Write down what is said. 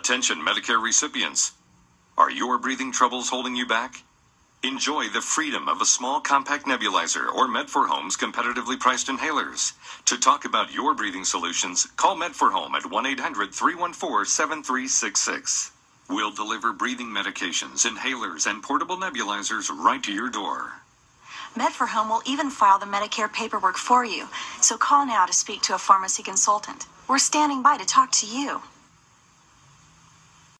Attention Medicare recipients. Are your breathing troubles holding you back? Enjoy the freedom of a small compact nebulizer or Med4Home's competitively priced inhalers. To talk about your breathing solutions, call Med4Home at 1-800-314-7366. We'll deliver breathing medications, inhalers, and portable nebulizers right to your door. Med4Home will even file the Medicare paperwork for you, so call now to speak to a pharmacy consultant. We're standing by to talk to you.